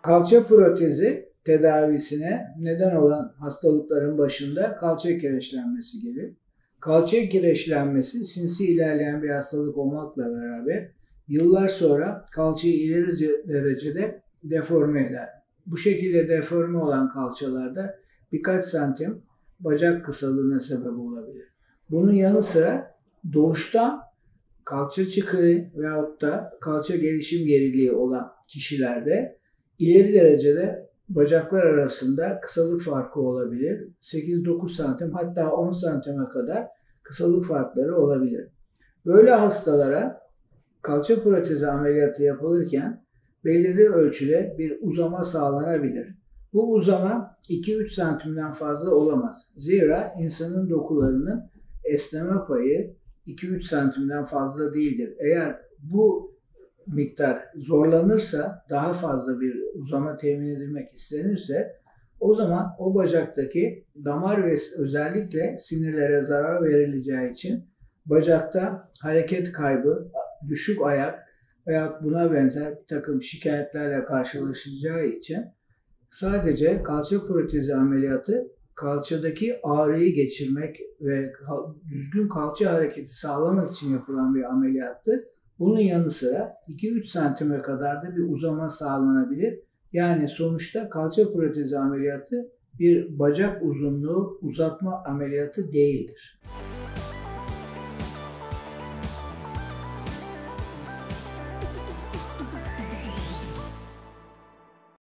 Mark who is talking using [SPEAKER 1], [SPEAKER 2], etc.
[SPEAKER 1] Kalça protezi tedavisine neden olan hastalıkların başında kalça kireçlenmesi gelir. Kalça kireçlenmesi sinsi ilerleyen bir hastalık olmakla beraber yıllar sonra kalçayı ileri derecede deforme eder. Bu şekilde deforme olan kalçalarda birkaç santim bacak kısalığına sebep olabilir. Bunun yanı sıra doğuştan kalça çıkığı veyahut da kalça gelişim geriliği olan kişilerde ileri derecede bacaklar arasında kısalık farkı olabilir. 8-9 santim hatta 10 santime kadar kısalık farkları olabilir. Böyle hastalara kalça protezi ameliyatı yapılırken belirli ölçüde bir uzama sağlanabilir. Bu uzama 2-3 santimden fazla olamaz. Zira insanın dokularının esneme payı 2-3 santimden fazla değildir. Eğer bu miktar zorlanırsa, daha fazla bir uzama temin edilmek istenirse, o zaman o bacaktaki damar ve özellikle sinirlere zarar verileceği için bacakta hareket kaybı, düşük ayak veya buna benzer bir takım şikayetlerle karşılaşacağı için sadece kalça protezi ameliyatı kalçadaki ağrıyı geçirmek ve düzgün kalça hareketi sağlamak için yapılan bir ameliyattır. Bunun yanı sıra 2-3 santime kadar da bir uzama sağlanabilir. Yani sonuçta kalça protezi ameliyatı bir bacak uzunluğu uzatma ameliyatı değildir.